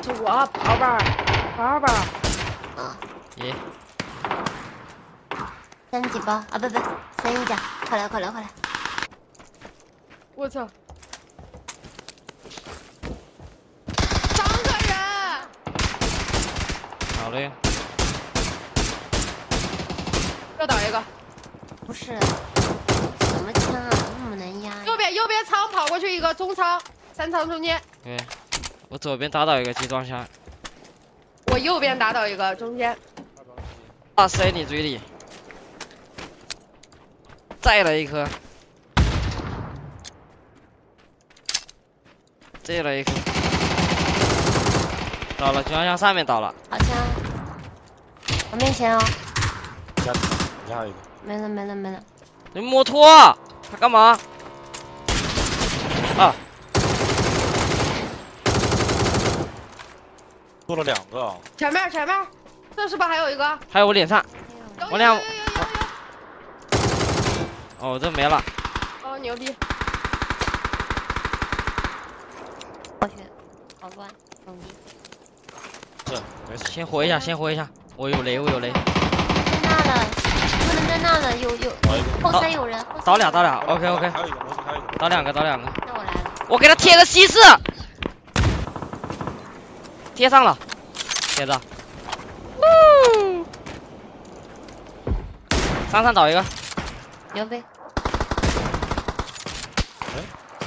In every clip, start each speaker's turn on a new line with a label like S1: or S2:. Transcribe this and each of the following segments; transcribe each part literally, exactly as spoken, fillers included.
S1: 是我，宝贝儿，宝贝儿。
S2: 啊。
S3: 耶。
S2: 三几包啊？不不，三一甲，快来快来快来！
S1: 我操！三个人。
S3: 好嘞。
S1: 又倒一个。
S2: 不是，什么枪啊，那么难压？
S1: 右边右边仓跑过去一个中仓，三仓中间。
S3: 对，我左边打倒一个集装箱。
S1: 我右边打倒一个中间。
S3: 啊塞你嘴里！再来一颗。再来一颗。倒了，集装箱上面倒了。
S2: 好枪！我面前哦。
S4: 家里，你还有一个。
S2: 没了没了没了。
S3: 你摩托，他干嘛？啊！
S4: 做了两个啊！
S1: 前面前面，这是不是还有一个？
S3: 还有我脸上，我俩。
S1: 有有有有有。
S3: 哦，这没了。
S1: 哦，牛逼！
S2: 我去，好乱，兄弟。
S4: 是，没事。
S3: 先活一下，先活一下。我有雷，我有雷。
S2: 在那了，不能在那了，有有。后山有人。
S3: 倒俩，倒俩 ，OK OK。
S4: 还有一个，还有一个。
S3: 倒两个，倒两个。
S2: 那我来了。
S3: 我给他贴个西式。贴上了，贴着。呜。山上倒一个。
S2: 牛逼！
S4: 哎，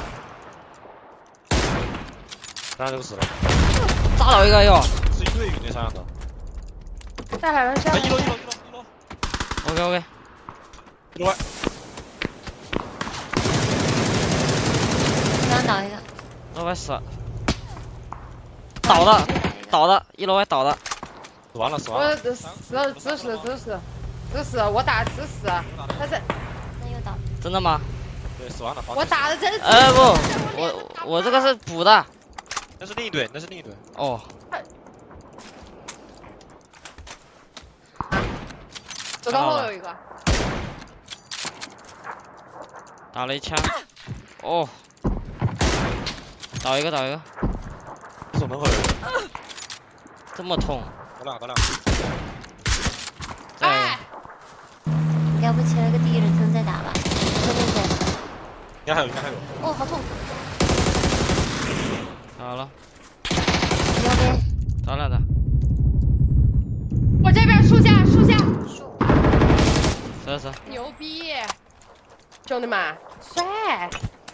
S4: 山上就死了。
S3: 炸倒一个哟。
S4: 是一队鱼那山上的。
S1: 在海上下。
S4: 哎，一楼一楼一楼一楼。
S3: OK OK。
S4: 一楼外。
S2: 刚倒一个。
S3: 楼外死了。倒的，倒的，一楼外倒的。
S4: 死完了，死完了。
S1: 我死死死死死死死，我打死死，他在。
S2: 那又倒。
S3: 真的吗？
S4: 对，死完了。
S1: 我打的真。
S3: 呃不，我我这个是补的。
S4: 那是另一队，那是另一队。
S3: 哦。
S1: 走到后有一个。
S3: 打了一枪。哦。倒一个，倒一个。
S4: 守门口有人。
S3: 这么痛。
S4: 倒两个，倒两
S3: 个。
S1: 哎。
S2: 要不切了个第一人称再打吧。这边先。
S4: 应该还有，应该还有。
S2: 哦，好痛。
S3: 好了。
S2: 牛逼。
S3: 倒俩的。
S1: 我这边树下，树下。
S2: 树。
S3: 是是。
S1: 牛逼，兄弟们，帅！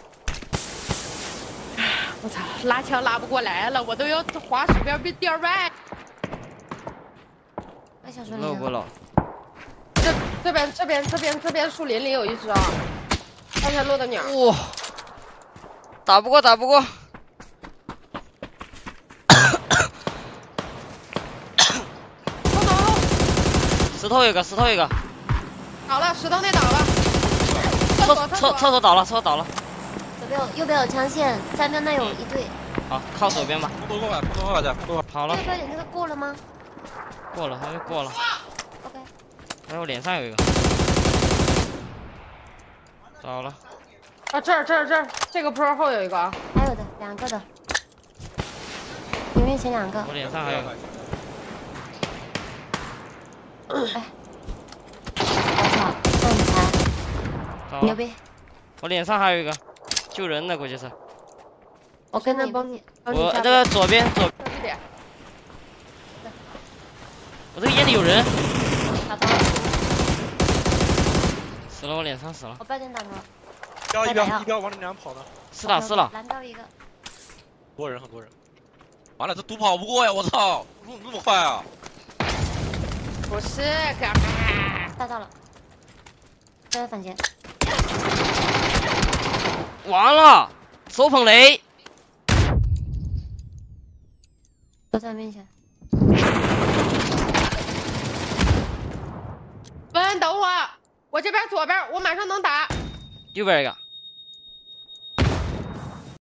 S1: 我操，拉枪拉不过来了，我都要滑鼠标被掉歪。
S2: 我想说你。
S3: 漏不漏？
S1: 这这边这边这边这边树林里有一只啊，刚才落的鸟。
S3: 哇！打不过，打不过。石头一个，石头一个。
S1: 倒了，石头那倒了。
S3: 厕厕厕所倒了，厕所倒了。
S2: 左边有，右边有枪线，三边那有一队。
S3: 好，靠左边吧。
S4: 空投过来，空投过来，空投
S3: 好了。
S2: 右边你那个过了吗？
S3: 过了，还没过了。
S2: OK。
S3: 哎，我脸上有一个。倒了。
S1: 啊，这儿这儿这儿，这个坡后有一个啊。
S2: 还有的，两个的。你面前两个。
S3: 我脸上还有一个。
S2: 哎。我操，那你才牛逼！
S3: 我脸上还有一个，救人的估计是。
S1: 我跟着帮你。
S3: 我这个左边左。我这个眼里有人。
S2: 打头了。
S3: 死了，我脸上死了。
S2: 我八点打头。
S4: 一标一标一标往你俩跑呢。
S3: 是了是了。
S2: 拦到一个。
S4: 多人很多人。完了，这毒跑不过呀！我操，怎么那么快啊？
S1: 不是，哥们。
S2: 打到了。在反间。
S3: 完了，手捧雷。
S2: 都在面前。
S1: 文，等会儿，我这边左边，我马上能打。
S3: 右边一个。